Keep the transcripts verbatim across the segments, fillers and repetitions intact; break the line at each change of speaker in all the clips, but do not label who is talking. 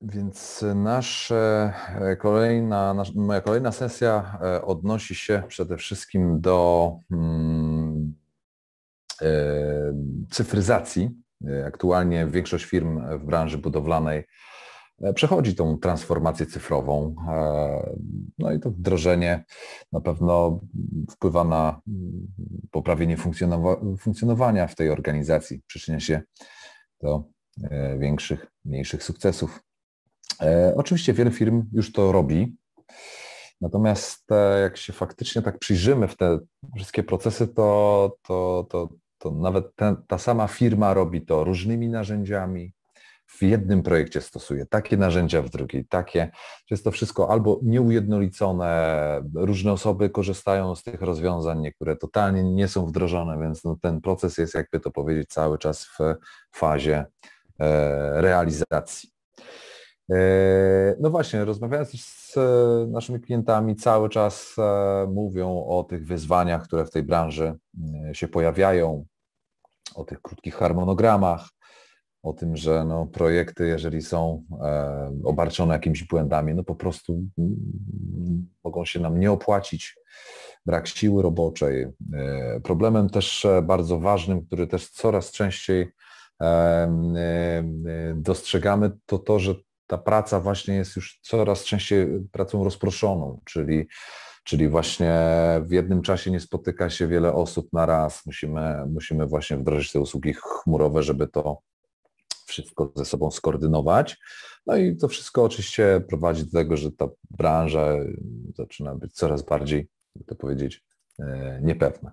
Więc nasze kolejna, nasz, moja kolejna sesja odnosi się przede wszystkim do hmm, cyfryzacji. Aktualnie większość firm w branży budowlanej przechodzi tą transformację cyfrową. No i to wdrożenie na pewno wpływa na poprawienie funkcjonowania w tej organizacji, przyczynia się do większych, mniejszych sukcesów. Oczywiście wiele firm już to robi, natomiast jak się faktycznie tak przyjrzymy w te wszystkie procesy, to, to, to, to nawet ten, ta sama firma robi to różnymi narzędziami. W jednym projekcie stosuje takie narzędzia, w drugiej takie. Jest to wszystko albo nieujednolicone, różne osoby korzystają z tych rozwiązań, niektóre totalnie nie są wdrożone, więc no ten proces jest, jakby to powiedzieć, cały czas w fazie e, realizacji. No właśnie, rozmawiając z naszymi klientami, cały czas mówią o tych wyzwaniach, które w tej branży się pojawiają, o tych krótkich harmonogramach, o tym, że no, projekty, jeżeli są obarczone jakimiś błędami, no po prostu mogą się nam nie opłacić, brak siły roboczej. Problemem też bardzo ważnym, który też coraz częściej dostrzegamy, to to, że ta praca właśnie jest już coraz częściej pracą rozproszoną, czyli, czyli właśnie w jednym czasie nie spotyka się wiele osób na raz. Musimy, musimy właśnie wdrożyć te usługi chmurowe, żeby to wszystko ze sobą skoordynować. No i to wszystko oczywiście prowadzi do tego, że ta branża zaczyna być coraz bardziej, jak to powiedzieć, niepewna.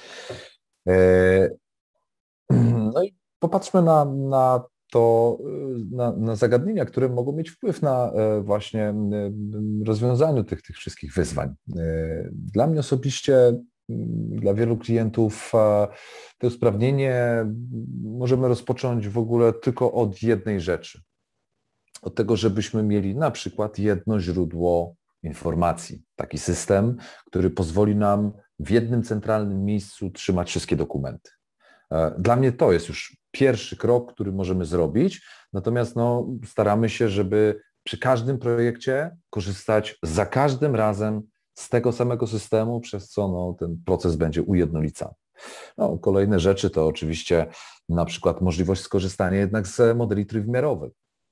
No i popatrzmy na, na to na, na zagadnienia, które mogą mieć wpływ na właśnie rozwiązaniu tych, tych wszystkich wyzwań. Dla mnie osobiście, dla wielu klientów to usprawnienie możemy rozpocząć w ogóle tylko od jednej rzeczy. Od tego, żebyśmy mieli na przykład jedno źródło informacji, taki system, który pozwoli nam w jednym centralnym miejscu trzymać wszystkie dokumenty. Dla mnie to jest już pierwszy krok, który możemy zrobić, natomiast no, staramy się, żeby przy każdym projekcie korzystać za każdym razem z tego samego systemu, przez co no, ten proces będzie ujednolicany. No, kolejne rzeczy to oczywiście na przykład możliwość skorzystania jednak z modeli trójwymiarowych,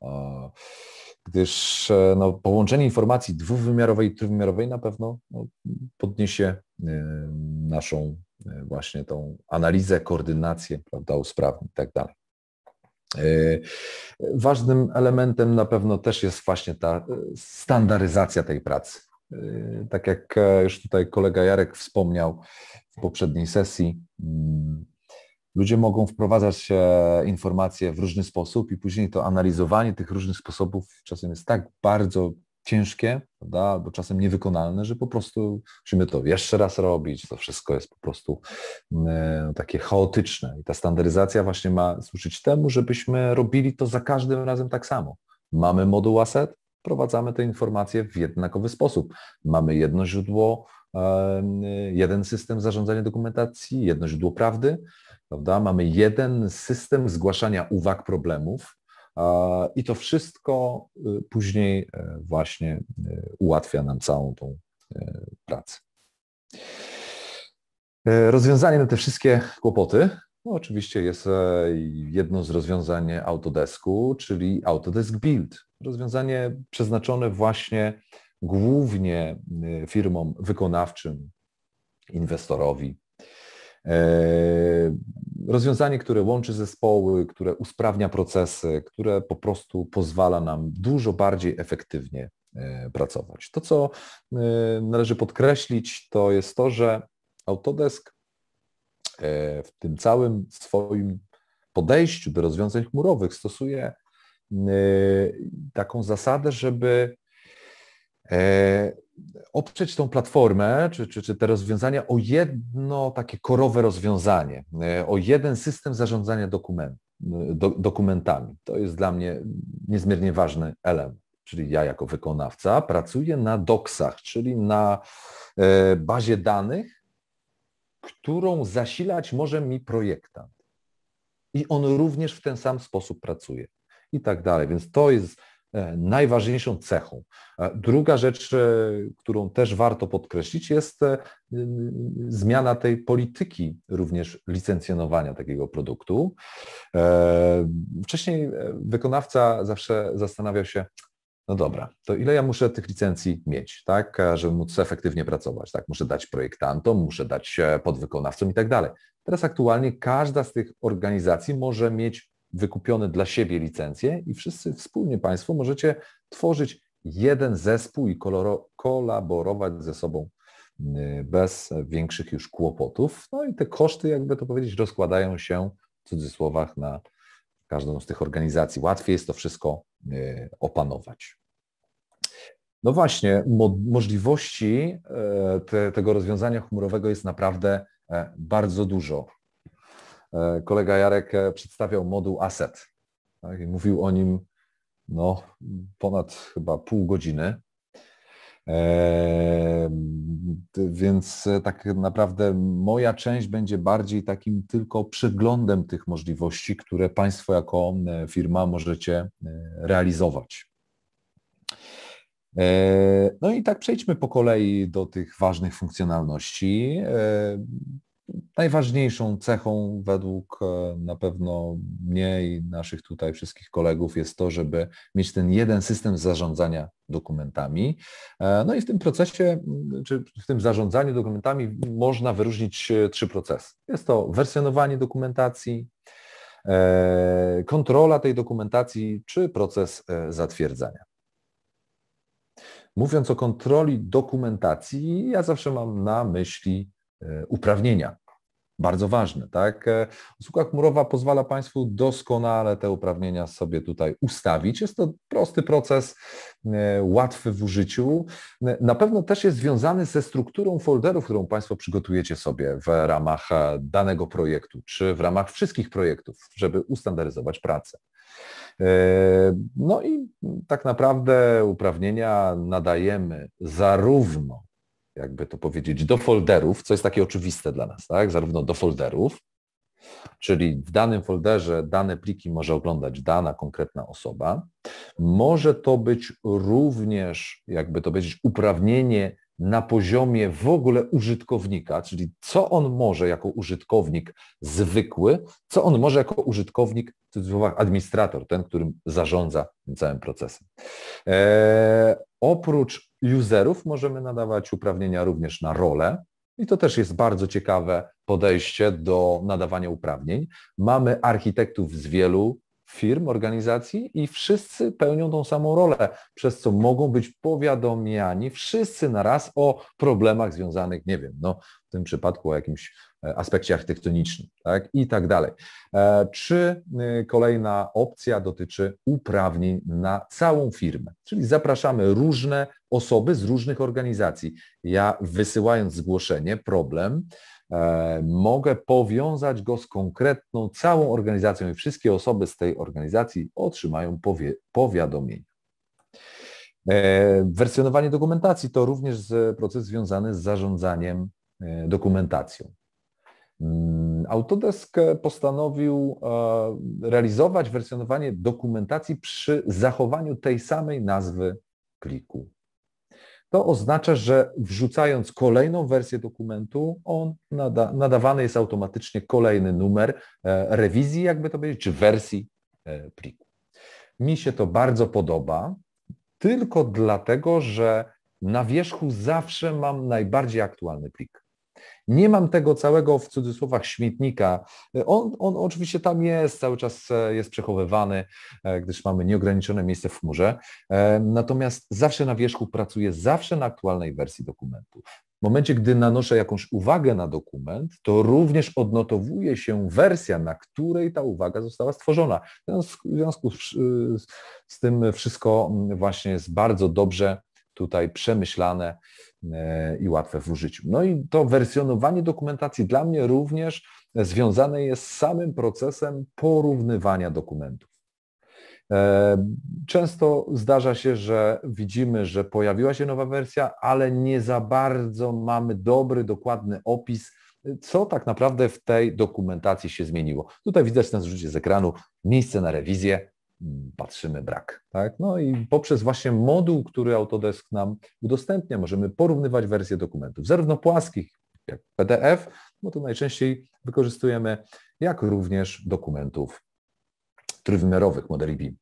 gdyż no, połączenie informacji dwuwymiarowej i trójwymiarowej na pewno no, podniesie naszą właśnie tą analizę, koordynację, prawda, usprawni i tak dalej. Ważnym elementem na pewno też jest właśnie ta standaryzacja tej pracy. Tak jak już tutaj kolega Jarek wspomniał w poprzedniej sesji, ludzie mogą wprowadzać informacje w różny sposób i później to analizowanie tych różnych sposobów czasem jest tak bardzo ciężkie, prawda, albo czasem niewykonalne, że po prostu musimy to jeszcze raz robić, to wszystko jest po prostu e, takie chaotyczne i ta standaryzacja właśnie ma służyć temu, żebyśmy robili to za każdym razem tak samo. Mamy moduł asset, wprowadzamy te informacje w jednakowy sposób. Mamy jedno źródło, e, jeden system zarządzania dokumentacji, jedno źródło prawdy, prawda, mamy jeden system zgłaszania uwag, problemów, i to wszystko później właśnie ułatwia nam całą tą pracę. Rozwiązanie na te wszystkie kłopoty, no oczywiście jest jedno z rozwiązań Autodesku, czyli Autodesk Build. Rozwiązanie przeznaczone właśnie głównie firmom wykonawczym, inwestorowi. Rozwiązanie, które łączy zespoły, które usprawnia procesy, które po prostu pozwala nam dużo bardziej efektywnie pracować. To, co należy podkreślić, to jest to, że Autodesk w tym całym swoim podejściu do rozwiązań chmurowych stosuje taką zasadę, żeby oprzeć tą platformę, czy, czy, czy te rozwiązania o jedno takie korowe rozwiązanie, o jeden system zarządzania dokument, do, dokumentami. To jest dla mnie niezmiernie ważny element. Czyli ja jako wykonawca pracuję na doksach, czyli na bazie danych, którą zasilać może mi projektant. I on również w ten sam sposób pracuje. I tak dalej. Więc to jest najważniejszą cechą. Druga rzecz, którą też warto podkreślić, jest zmiana tej polityki również licencjonowania takiego produktu. Wcześniej wykonawca zawsze zastanawiał się, no dobra, to ile ja muszę tych licencji mieć, tak, żeby móc efektywnie pracować, tak, muszę dać projektantom, muszę dać podwykonawcom i tak dalej. Teraz aktualnie każda z tych organizacji może mieć wykupione dla siebie licencje i wszyscy wspólnie Państwo możecie tworzyć jeden zespół i kolaborować ze sobą bez większych już kłopotów. No i te koszty, jakby to powiedzieć, rozkładają się w cudzysłowach na każdą z tych organizacji. Łatwiej jest to wszystko opanować. No właśnie, mo możliwości te, tego rozwiązania chmurowego jest naprawdę bardzo dużo. Kolega Jarek przedstawiał moduł Asset, tak, i mówił o nim no, ponad chyba pół godziny. E, więc tak naprawdę moja część będzie bardziej takim tylko przeglądem tych możliwości, które Państwo jako firma możecie realizować. E, no i tak przejdźmy po kolei do tych ważnych funkcjonalności. E, Najważniejszą cechą według na pewno mnie i naszych tutaj wszystkich kolegów jest to, żeby mieć ten jeden system zarządzania dokumentami. No i w tym procesie, czy w tym zarządzaniu dokumentami można wyróżnić trzy procesy. Jest to wersjonowanie dokumentacji, kontrola tej dokumentacji, czy proces zatwierdzania. Mówiąc o kontroli dokumentacji, ja zawsze mam na myśli uprawnienia. Bardzo ważne, tak? Usługa chmurowa pozwala Państwu doskonale te uprawnienia sobie tutaj ustawić. Jest to prosty proces, łatwy w użyciu. Na pewno też jest związany ze strukturą folderów, którą Państwo przygotujecie sobie w ramach danego projektu, czy w ramach wszystkich projektów, żeby ustandaryzować pracę. No i tak naprawdę uprawnienia nadajemy zarówno, jakby to powiedzieć, do folderów, co jest takie oczywiste dla nas, tak? Zarówno do folderów, czyli w danym folderze dane pliki może oglądać dana konkretna osoba. Może to być również, jakby to powiedzieć, uprawnienie na poziomie w ogóle użytkownika, czyli co on może jako użytkownik zwykły, co on może jako użytkownik, w cudzysłowach administrator, ten, którym zarządza tym całym procesem. Eee, oprócz userów możemy nadawać uprawnienia również na role i to też jest bardzo ciekawe podejście do nadawania uprawnień. Mamy architektów z wielu firm, organizacji i wszyscy pełnią tą samą rolę, przez co mogą być powiadomiani wszyscy na raz o problemach związanych, nie wiem, no w tym przypadku o jakimś aspekcie architektonicznym, tak, i tak dalej. Czy kolejna opcja dotyczy uprawnień na całą firmę, czyli zapraszamy różne osoby z różnych organizacji. Ja wysyłając zgłoszenie, problem, mogę powiązać go z konkretną całą organizacją i wszystkie osoby z tej organizacji otrzymają powie, powiadomienia. Wersjonowanie dokumentacji to również proces związany z zarządzaniem dokumentacją. Autodesk postanowił realizować wersjonowanie dokumentacji przy zachowaniu tej samej nazwy pliku. To oznacza, że wrzucając kolejną wersję dokumentu, on nada, nadawany jest automatycznie kolejny numer rewizji, jakby to powiedzieć, czy wersji pliku. Mi się to bardzo podoba, tylko dlatego, że na wierzchu zawsze mam najbardziej aktualny plik. Nie mam tego całego w cudzysłowach śmietnika. On, on oczywiście tam jest, cały czas jest przechowywany, gdyż mamy nieograniczone miejsce w chmurze. Natomiast zawsze na wierzchu pracuję, zawsze na aktualnej wersji dokumentu. W momencie, gdy nanoszę jakąś uwagę na dokument, to również odnotowuje się wersja, na której ta uwaga została stworzona. W związku z, z tym wszystko właśnie jest bardzo dobrze tutaj przemyślane i łatwe w użyciu. No i to wersjonowanie dokumentacji dla mnie również związane jest z samym procesem porównywania dokumentów. Często zdarza się, że widzimy, że pojawiła się nowa wersja, ale nie za bardzo mamy dobry, dokładny opis, co tak naprawdę w tej dokumentacji się zmieniło. Tutaj widać na zrzucie z ekranu miejsce na rewizję. patrzymy brak. Tak? No i poprzez właśnie moduł, który Autodesk nam udostępnia, możemy porównywać wersje dokumentów, zarówno płaskich jak P D F, no to najczęściej wykorzystujemy, jak również dokumentów trójwymiarowych modeli B I M.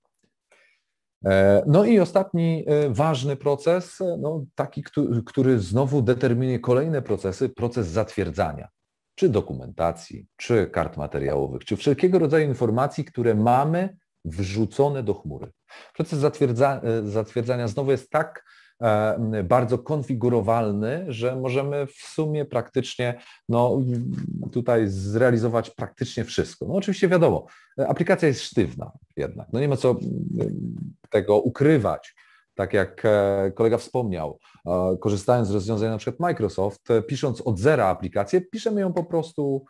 No i ostatni ważny proces, no taki, który znowu determinuje kolejne procesy, proces zatwierdzania, czy dokumentacji, czy kart materiałowych, czy wszelkiego rodzaju informacji, które mamy wrzucone do chmury. Proces zatwierdza, zatwierdzania znowu jest tak bardzo konfigurowalny, że możemy w sumie praktycznie no, tutaj zrealizować praktycznie wszystko. No oczywiście wiadomo, aplikacja jest sztywna jednak, no nie ma co tego ukrywać. Tak jak kolega wspomniał, korzystając z rozwiązań na przykład Microsoft, pisząc od zera aplikację, piszemy ją po prostu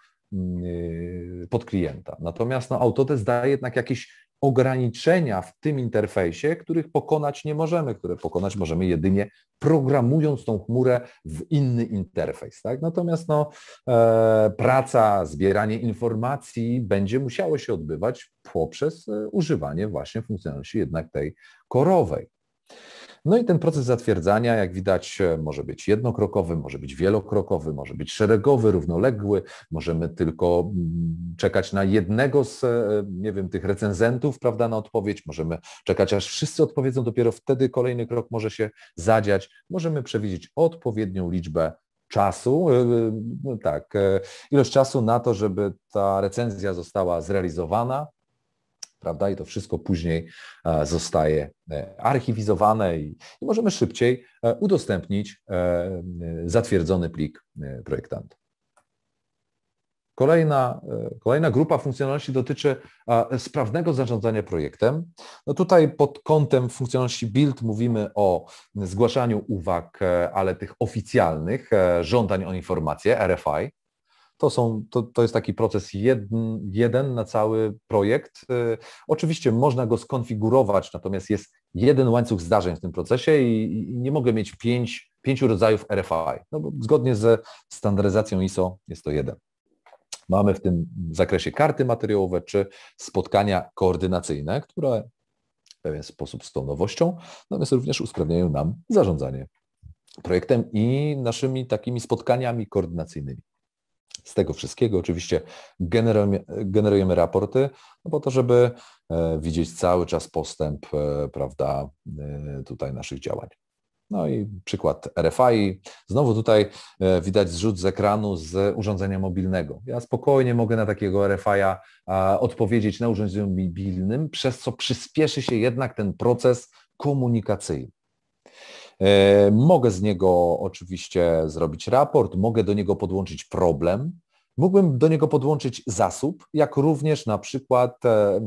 pod klienta. Natomiast no, Autodesk daje jednak jakieś ograniczenia w tym interfejsie, których pokonać nie możemy, które pokonać możemy jedynie programując tą chmurę w inny interfejs. Tak? Natomiast no, e, praca, zbieranie informacji będzie musiało się odbywać poprzez e, używanie właśnie funkcjonalności jednak tej korowej. No i ten proces zatwierdzania, jak widać, może być jednokrokowy, może być wielokrokowy, może być szeregowy, równoległy. Możemy tylko czekać na jednego z, nie wiem, tych recenzentów, prawda, na odpowiedź. Możemy czekać, aż wszyscy odpowiedzą, dopiero wtedy kolejny krok może się zadziać. Możemy przewidzieć odpowiednią liczbę czasu, no tak, ilość czasu na to, żeby ta recenzja została zrealizowana. Prawda? I to wszystko później zostaje archiwizowane i, i możemy szybciej udostępnić zatwierdzony plik projektanta. Kolejna, kolejna grupa funkcjonalności dotyczy sprawnego zarządzania projektem. No tutaj pod kątem funkcjonalności build mówimy o zgłaszaniu uwag, ale tych oficjalnych, żądań o informacje, R F I. To, są, to, to jest taki proces jeden, jeden na cały projekt. Oczywiście można go skonfigurować, natomiast jest jeden łańcuch zdarzeń w tym procesie i, i nie mogę mieć pięć, pięciu rodzajów R F I. No bo zgodnie ze standaryzacją I S O jest to jeden. Mamy w tym zakresie karty materiałowe czy spotkania koordynacyjne, które w pewien sposób z tą nowością, natomiast również usprawniają nam zarządzanie projektem i naszymi takimi spotkaniami koordynacyjnymi. Z tego wszystkiego oczywiście generujemy, generujemy raporty, no po to, żeby widzieć cały czas postęp, prawda, tutaj naszych działań. No i przykład R F I. Znowu tutaj widać zrzut z ekranu z urządzenia mobilnego. Ja spokojnie mogę na takiego R F I-a odpowiedzieć na urządzeniu mobilnym, przez co przyspieszy się jednak ten proces komunikacyjny. Mogę z niego oczywiście zrobić raport, mogę do niego podłączyć problem, mógłbym do niego podłączyć zasób, jak również na przykład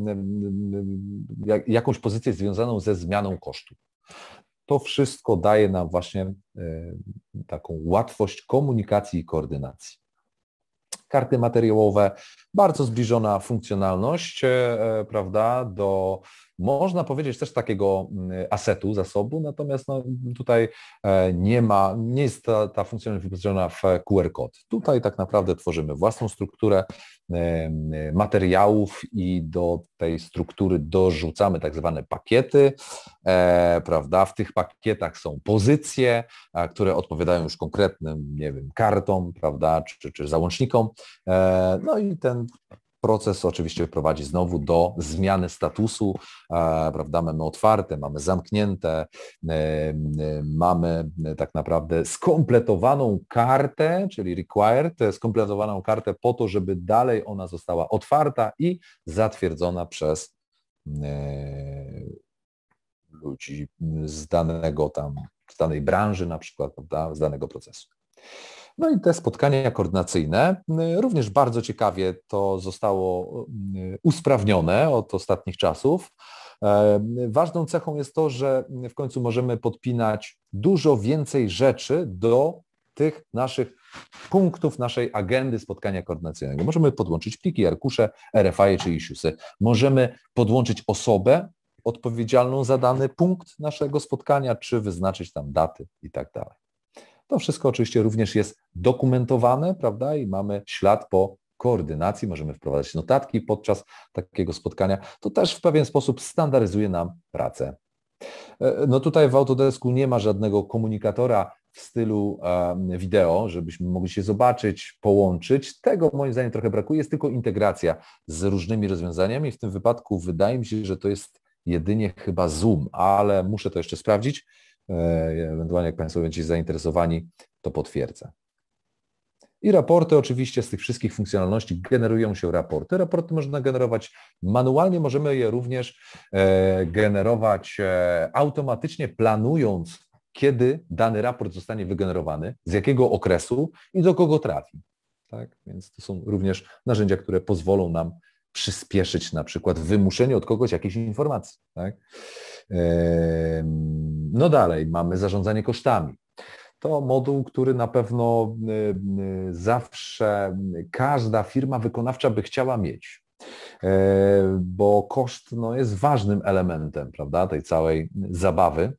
jakąś pozycję związaną ze zmianą kosztu. To wszystko daje nam właśnie taką łatwość komunikacji i koordynacji. Karty materiałowe, bardzo zbliżona funkcjonalność, prawda, do, można powiedzieć, też takiego asetu, zasobu, natomiast no, tutaj nie ma, nie jest ta, ta funkcjonalność wyposażona w Q R kod. Tutaj tak naprawdę tworzymy własną strukturę materiałów i do tej struktury dorzucamy tak zwane pakiety, e, prawda, w tych pakietach są pozycje, a, które odpowiadają już konkretnym, nie wiem, kartom, prawda, czy, czy załącznikom, e, no i ten proces oczywiście prowadzi znowu do zmiany statusu, e, prawda, mamy otwarte, mamy zamknięte, e, e, mamy tak naprawdę skompletowaną kartę, czyli required, skompletowaną kartę po to, żeby dalej ona została otwarta i zatwierdzona przez e, ludzi z danego tam, z danej branży na przykład, prawda, z danego procesu. No i te spotkania koordynacyjne, również bardzo ciekawie to zostało usprawnione od ostatnich czasów. Ważną cechą jest to, że w końcu możemy podpinać dużo więcej rzeczy do tych naszych punktów naszej agendy spotkania koordynacyjnego. Możemy podłączyć pliki, arkusze, R F I czy issuesy. Możemy podłączyć osobę odpowiedzialną za dany punkt naszego spotkania, czy wyznaczyć tam daty i tak dalej. To wszystko oczywiście również jest dokumentowane, prawda, i mamy ślad po koordynacji, możemy wprowadzać notatki podczas takiego spotkania. To też w pewien sposób standaryzuje nam pracę. No tutaj w Autodesku nie ma żadnego komunikatora w stylu wideo, żebyśmy mogli się zobaczyć, połączyć. Tego moim zdaniem trochę brakuje, jest tylko integracja z różnymi rozwiązaniami. W tym wypadku wydaje mi się, że to jest jedynie chyba Zoom, ale muszę to jeszcze sprawdzić. Ewentualnie jak Państwo będziecie zainteresowani, to potwierdzę. I raporty oczywiście z tych wszystkich funkcjonalności generują się raporty. Raporty można generować manualnie, możemy je również e, generować e, automatycznie, planując, kiedy dany raport zostanie wygenerowany, z jakiego okresu i do kogo trafi. Tak? Więc to są również narzędzia, które pozwolą nam przyspieszyć na przykład wymuszenie od kogoś jakiejś informacji. Tak? E, no dalej, mamy zarządzanie kosztami. To moduł, który na pewno zawsze każda firma wykonawcza by chciała mieć, bo koszt no, jest ważnym elementem, prawda, tej całej zabawy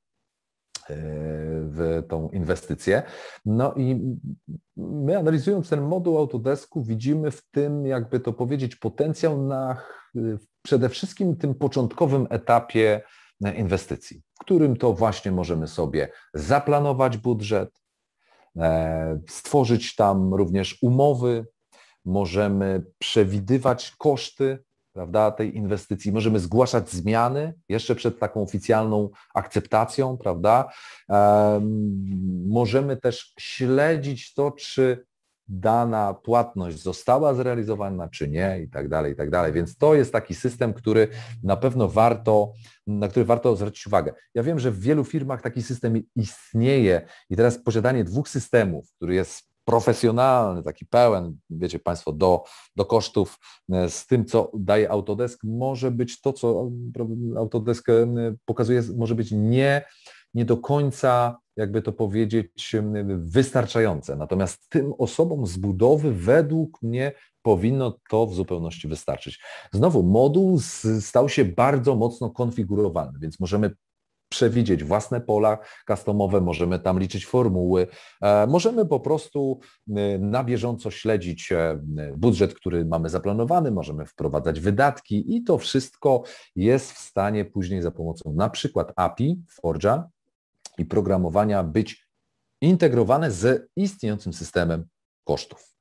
w tą inwestycję. No i my, analizując ten moduł Autodesku, widzimy w tym, jakby to powiedzieć, potencjał na przede wszystkim tym początkowym etapie inwestycji, w którym to właśnie możemy sobie zaplanować budżet, stworzyć tam również umowy, możemy przewidywać koszty, prawda, tej inwestycji, możemy zgłaszać zmiany jeszcze przed taką oficjalną akceptacją, prawda. Możemy też śledzić to, czy dana płatność została zrealizowana, czy nie, i tak dalej, i tak dalej. Więc to jest taki system, który na pewno warto, na który warto zwrócić uwagę. Ja wiem, że w wielu firmach taki system istnieje i teraz posiadanie dwóch systemów, który jest profesjonalny, taki pełen, wiecie Państwo, do, do kosztów z tym, co daje Autodesk, może być to, co Autodesk pokazuje, może być nie, nie do końca, jakby to powiedzieć, wystarczające. Natomiast tym osobom z budowy według mnie powinno to w zupełności wystarczyć. Znowu, moduł stał się bardzo mocno konfigurowalny, więc możemy przewidzieć własne pola customowe, możemy tam liczyć formuły, możemy po prostu na bieżąco śledzić budżet, który mamy zaplanowany, możemy wprowadzać wydatki i to wszystko jest w stanie później za pomocą na przykład A P I, Forge'a i programowania być integrowane z istniejącym systemem kosztów.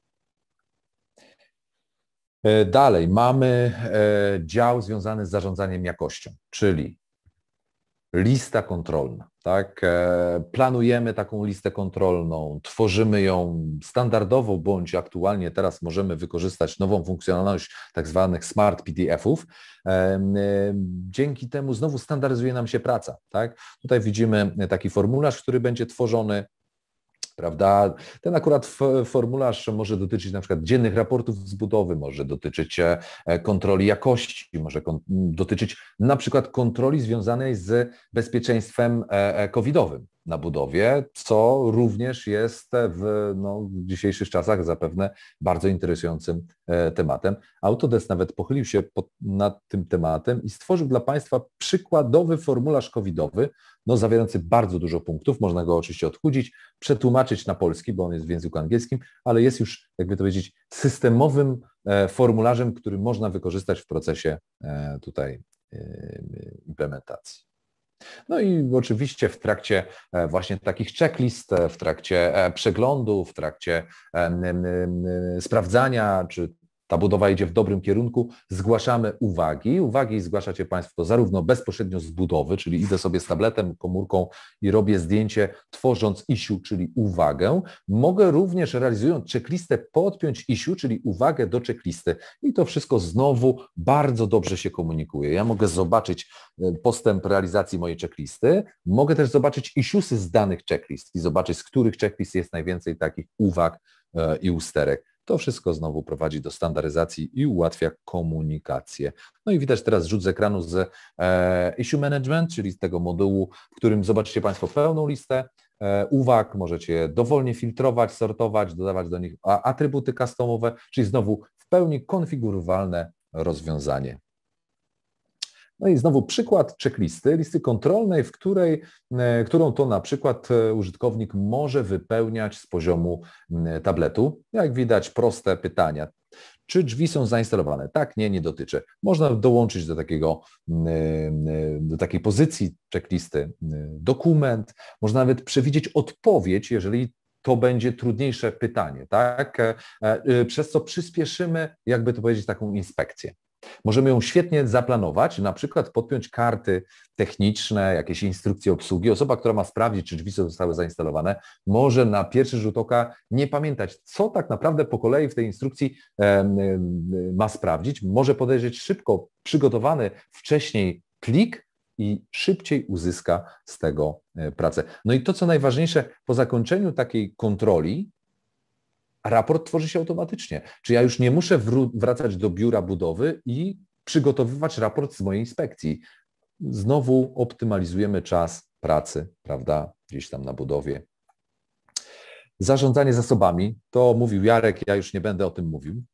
Dalej mamy dział związany z zarządzaniem jakością, czyli lista kontrolna, tak? Planujemy taką listę kontrolną, tworzymy ją standardowo, bądź aktualnie teraz możemy wykorzystać nową funkcjonalność tak zwanych smart P D F-ów. Dzięki temu znowu standaryzuje nam się praca, tak? Tutaj widzimy taki formularz, który będzie tworzony, prawda? Ten akurat formularz może dotyczyć na przykład dziennych raportów z budowy, może dotyczyć kontroli jakości, może dotyczyć na przykład kontroli związanej z bezpieczeństwem covidowym na budowie, co również jest w, no, w dzisiejszych czasach zapewne bardzo interesującym tematem. Autodesk nawet pochylił się pod, nad tym tematem i stworzył dla Państwa przykładowy formularz covidowy, no, zawierający bardzo dużo punktów. Można go oczywiście odchudzić, przetłumaczyć na polski, bo on jest w języku angielskim, ale jest już, jakby to powiedzieć, systemowym formularzem, który można wykorzystać w procesie tutaj implementacji. No i oczywiście w trakcie właśnie takich checklist, w trakcie przeglądu, w trakcie sprawdzania, czy ta budowa idzie w dobrym kierunku, zgłaszamy uwagi. Uwagi zgłaszacie Państwo zarówno bezpośrednio z budowy, czyli idę sobie z tabletem, komórką i robię zdjęcie, tworząc issue, czyli uwagę. Mogę również, realizując checklistę, podpiąć issue, czyli uwagę do checklisty. I to wszystko znowu bardzo dobrze się komunikuje. Ja mogę zobaczyć postęp realizacji mojej checklisty, mogę też zobaczyć issuesy z danych checklist i zobaczyć, z których checklist jest najwięcej takich uwag i usterek. To wszystko znowu prowadzi do standaryzacji i ułatwia komunikację. No i widać teraz rzut z ekranu z e, Issue Management, czyli z tego modułu, w którym zobaczycie Państwo pełną listę e, uwag, możecie je dowolnie filtrować, sortować, dodawać do nich atrybuty customowe, czyli znowu w pełni konfigurowalne rozwiązanie. No i znowu przykład checklisty, listy kontrolnej, w której, którą to na przykład użytkownik może wypełniać z poziomu tabletu. Jak widać, proste pytania. Czy drzwi są zainstalowane? Tak, nie, nie dotyczy. Można dołączyć do takiego, do takiej pozycji checklisty dokument, można nawet przewidzieć odpowiedź, jeżeli to będzie trudniejsze pytanie, tak? Przez co przyspieszymy, jakby to powiedzieć, taką inspekcję. Możemy ją świetnie zaplanować, na przykład podpiąć karty techniczne, jakieś instrukcje obsługi. Osoba, która ma sprawdzić, czy drzwi zostały zainstalowane, może na pierwszy rzut oka nie pamiętać, co tak naprawdę po kolei w tej instrukcji ma sprawdzić. Może podejrzeć szybko przygotowany wcześniej plik i szybciej uzyska z tego pracę. No i to, co najważniejsze, po zakończeniu takiej kontroli, raport tworzy się automatycznie. Czy ja już nie muszę wracać do biura budowy i przygotowywać raport z mojej inspekcji. Znowu optymalizujemy czas pracy, prawda, gdzieś tam na budowie. Zarządzanie zasobami, to mówił Jarek, ja już nie będę o tym mówił.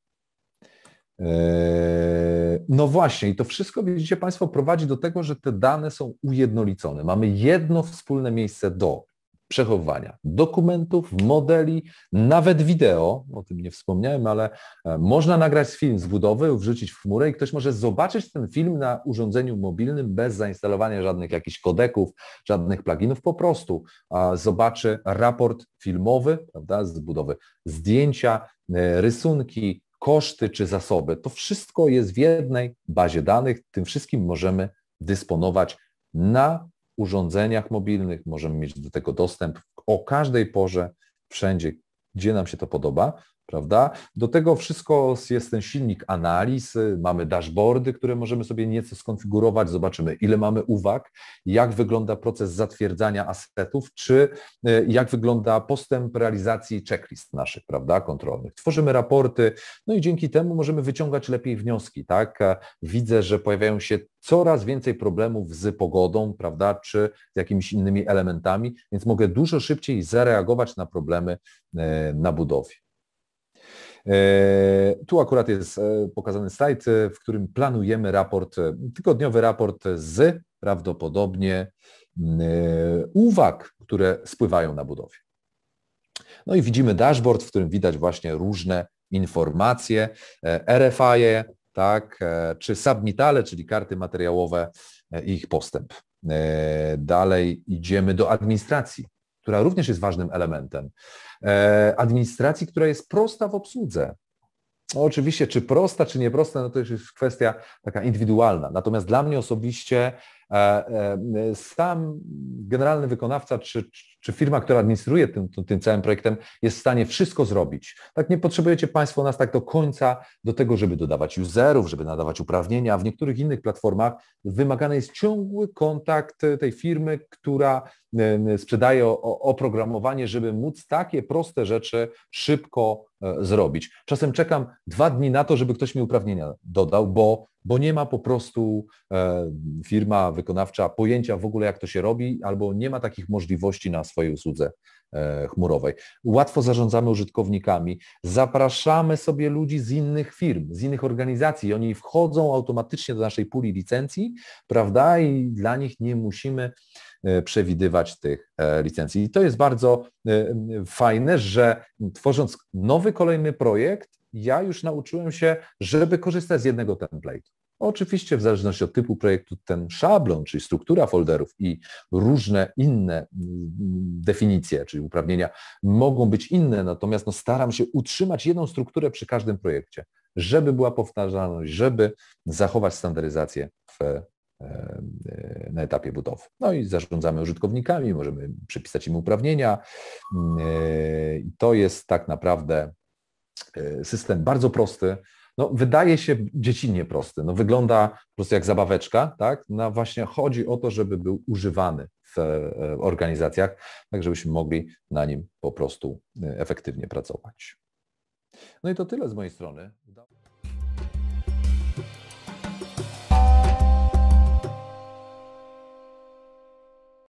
No właśnie, i to wszystko, widzicie Państwo, prowadzi do tego, że te dane są ujednolicone. Mamy jedno wspólne miejsce do przechowywania dokumentów, modeli, nawet wideo, o tym nie wspomniałem, ale można nagrać film z budowy, wrzucić w chmurę i ktoś może zobaczyć ten film na urządzeniu mobilnym bez zainstalowania żadnych jakichś kodeków, żadnych pluginów, po prostu zobaczy raport filmowy, prawda, z budowy, zdjęcia, rysunki, koszty czy zasoby. To wszystko jest w jednej bazie danych, tym wszystkim możemy dysponować na urządzeniach mobilnych, możemy mieć do tego dostęp o każdej porze, wszędzie, gdzie nam się to podoba, prawda? Do tego wszystko jest ten silnik analiz, mamy dashboardy, które możemy sobie nieco skonfigurować, zobaczymy, ile mamy uwag, jak wygląda proces zatwierdzania asetów, czy jak wygląda postęp realizacji checklist naszych, prawda, kontrolnych. Tworzymy raporty, no i dzięki temu możemy wyciągać lepiej wnioski, tak? Widzę, że pojawiają się coraz więcej problemów z pogodą, prawda, czy z jakimiś innymi elementami, więc mogę dużo szybciej zareagować na problemy na budowie. Tu akurat jest pokazany slajd, w którym planujemy raport, tygodniowy raport z prawdopodobnie uwag, które spływają na budowie. No i widzimy dashboard, w którym widać właśnie różne informacje, R F I-e, tak, czy submitale, czyli karty materiałowe i ich postęp. Dalej idziemy do administracji, która również jest ważnym elementem. Administracji, która jest prosta w obsłudze. No oczywiście, czy prosta, czy nieprosta, no to już jest kwestia taka indywidualna. Natomiast dla mnie osobiście sam generalny wykonawca, czy, czy firma, która administruje tym, tym całym projektem, jest w stanie wszystko zrobić. Tak, nie potrzebujecie Państwo nas tak do końca do tego, żeby dodawać userów, żeby nadawać uprawnienia, a w niektórych innych platformach wymagany jest ciągły kontakt tej firmy, która sprzedaje oprogramowanie, żeby móc takie proste rzeczy szybko zrobić. Czasem czekam dwa dni na to, żeby ktoś mi uprawnienia dodał, bo, bo nie ma po prostu e, firma wykonawcza pojęcia w ogóle, jak to się robi, albo nie ma takich możliwości na swojej usłudze e, chmurowej. Łatwo zarządzamy użytkownikami, zapraszamy sobie ludzi z innych firm, z innych organizacji, oni wchodzą automatycznie do naszej puli licencji, prawda, i dla nich nie musimy przewidywać tych licencji. I to jest bardzo fajne, że tworząc nowy, kolejny projekt, ja już nauczyłem się, żeby korzystać z jednego template'u. Oczywiście w zależności od typu projektu ten szablon, czyli struktura folderów i różne inne definicje, czyli uprawnienia mogą być inne, natomiast no staram się utrzymać jedną strukturę przy każdym projekcie, żeby była powtarzalność, żeby zachować standaryzację w na etapie budowy. No i zarządzamy użytkownikami, możemy przypisać im uprawnienia. To jest tak naprawdę system bardzo prosty. No, wydaje się dziecinnie prosty. No, wygląda po prostu jak zabaweczka, tak? No właśnie chodzi o to, żeby był używany w organizacjach, tak żebyśmy mogli na nim po prostu efektywnie pracować. No i to tyle z mojej strony.